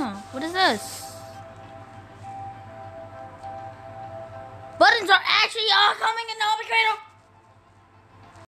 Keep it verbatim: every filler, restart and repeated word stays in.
Huh, what is this? Buttons are actually all coming in the Hobby Cradle.